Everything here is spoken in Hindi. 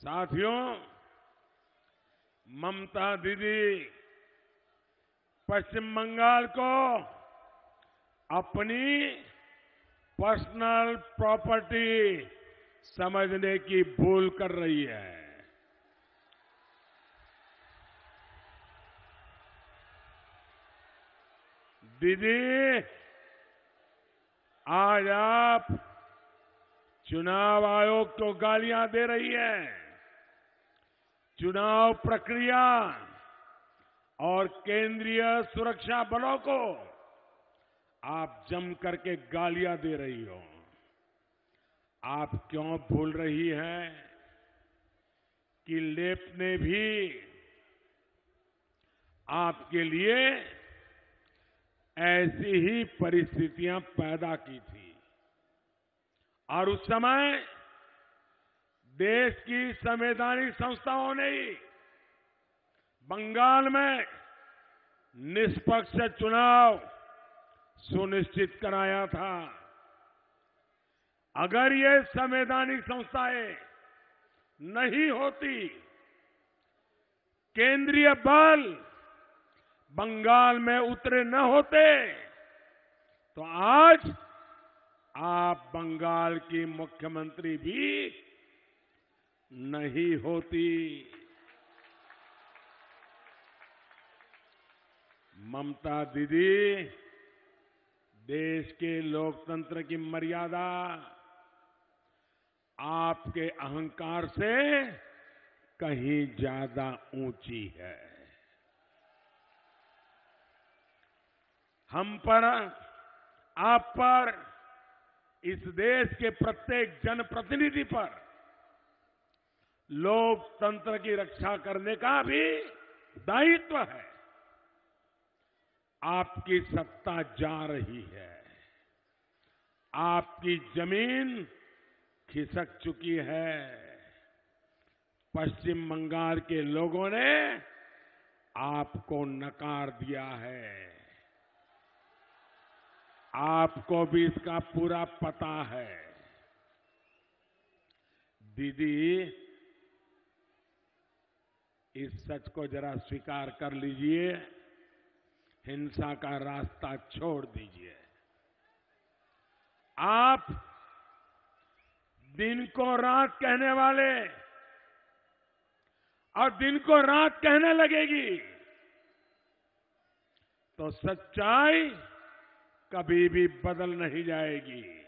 साथियों, ममता दीदी पश्चिम बंगाल को अपनी पर्सनल प्रॉपर्टी समझने की भूल कर रही है। दीदी, आज आप चुनाव आयोग को गालियां दे रही है। चुनाव प्रक्रिया और केंद्रीय सुरक्षा बलों को आप जम करके गालियां दे रही हो। आप क्यों भूल रही है कि लेप ने भी आपके लिए ऐसी ही परिस्थितियां पैदा की थी और उस समय देश की संवैधानिक संस्थाओं ने ही बंगाल में निष्पक्ष चुनाव सुनिश्चित कराया था। अगर ये संवैधानिक संस्थाएं नहीं होती, केंद्रीय बल बंगाल में उतरे न होते, तो आज आप बंगाल की मुख्यमंत्री भी नहीं होती। ममता दीदी, देश के लोकतंत्र की मर्यादा आपके अहंकार से कहीं ज्यादा ऊंची है। हम पर, आप पर, इस देश के प्रत्येक जनप्रतिनिधि पर लोकतंत्र की रक्षा करने का भी दायित्व है। आपकी सत्ता जा रही है, आपकी जमीन खिसक चुकी है। पश्चिम बंगाल के लोगों ने आपको नकार दिया है। आपको भी इसका पूरा पता है। दीदी, इस सच को जरा स्वीकार कर लीजिए, हिंसा का रास्ता छोड़ दीजिए। आप दिन को रात कहने वाले और दिन को रात कहने लगेगी तो सच्चाई कभी भी बदल नहीं जाएगी।